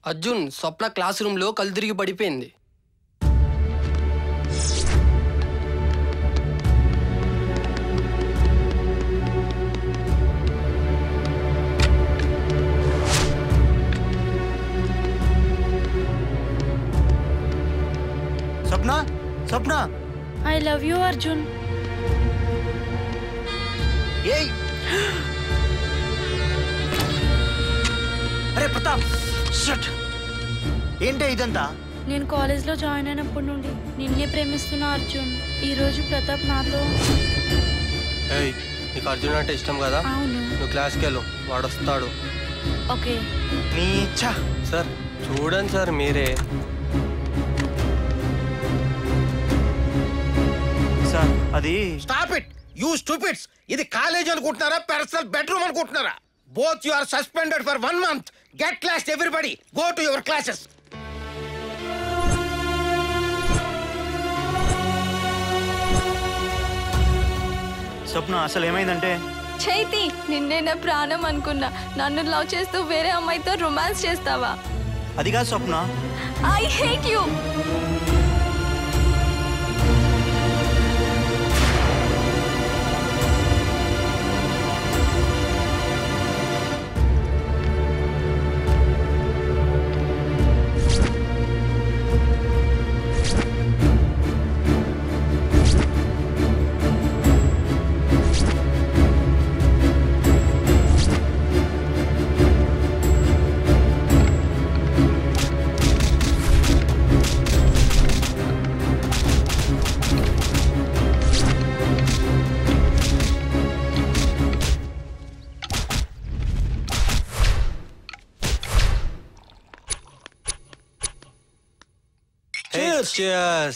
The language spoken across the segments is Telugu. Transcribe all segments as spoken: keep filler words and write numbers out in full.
అర్జున్ స్వప్న క్లాస్ రూమ్ లో కళ్ళు తిరిగి పడిపోయింది. Swapna Swapna I love you Arjun. ఏయ్ అరే ప్రతాప్ షట్ ఏంటే ఇదంతా? నేను కాలేజ్లో జాయిన్ అయినప్పటి నుండి నిన్నే ప్రేమిస్తున్నా అర్జున్. ఈ రోజు ప్రతాప్ నాతో. ఏయ్ నీకు అర్జున్ అంటే ఇష్టం కదా? అవును. నువ్వు క్లాస్కి వెళ్ళు, వాడు వస్తాడు. ఓకే. నీ ఇచ్చా సార్ చూడండి సార్ మీరే. సార్ అది స్టాప్ ఇట్ యూ స్టూపిడ్స్. ఇది కాలేజ్ అనుకుంటున్నారా పర్సనల్ బెడ్రూమ్ అనుకుంటున్నారా? Both you are suspended for one month. Get lost everybody, go to your classes. Swapna అసలు ఏమైందంటే చైతి, నిన్నే నా ప్రాణం అనుకున్నా. నన్ను లవ్ చేస్తూ వేరే అమ్మాయితో రొమాన్స్ చేస్తావా? అది కాదు Swapna. I hate you. Cheers.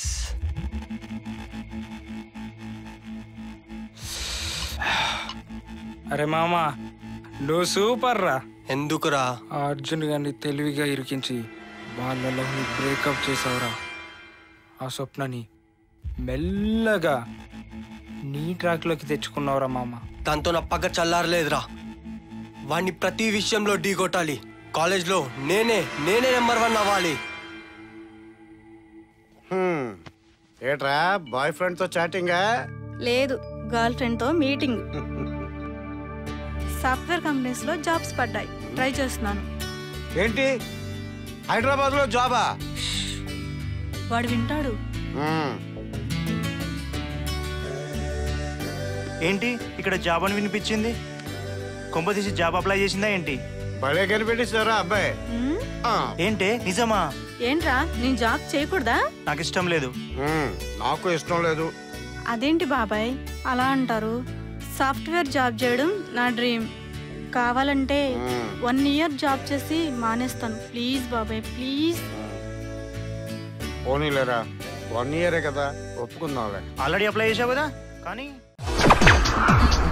అరే మామా నువ్వు సూపర్ రా. ఎందుకురా? ఆ అర్జున్ గారిని తెలివిగా ఇరికించి వాళ్ళలో బ్రేకప్ చేసావురా. ఆ స్వప్నని మెల్లగా నీ ట్రాక్లోకి తెచ్చుకున్నావురా మామ. దాంతో నా పగ్గ చల్లారలేదురా. వాడిని ప్రతి విషయంలో ఢీ కొట్టాలి. కాలేజ్లో నేనే నేనే నెంబర్ వన్ అవ్వాలి. ఏట్రా బాయ్ ఫ్రెండ్ తో చాటింగా? లేదు, గర్ల్ ఫ్రెండ్ తో మీటింగ్. సాఫ్ట్వేర్ కంపెనీస్ లో జాబ్స్ పడ్డాయి, ట్రై చేస్తున్నాను. ఏంటి హైదరాబాద్ లో జాబా? వాడు వింటాడు. ఏంటి ఇక్కడ జాబ్ అని వినిపించింది? కొంప తీసి జాబ్ అప్లై చేసిందా ఏంటి? భలే కనిపెట్టిస్తారా అబ్బాయి. ఏంటి నిజమా? ఏంట్రా నేను జాబ్ చేయకూడదా? నాకు ఇష్టం లేదు. నాకు ఇష్టం లేదు. అదేంటి బాబాయ్ అలా అంటారు? సాఫ్ట్వేర్ జాబ్ చేయడం నా డ్రీమ్. కావాలంటే వన్ ఇయర్ జాబ్ చేసి మానేస్తాను. ప్లీజ్ బాబాయ్ ప్లీజ్. పోనీలేరా, వన్ ఇయరే కదా, ఒప్పుకుందాంలే. ఆల్రెడీ అప్లై చేసావు కదా. కానీ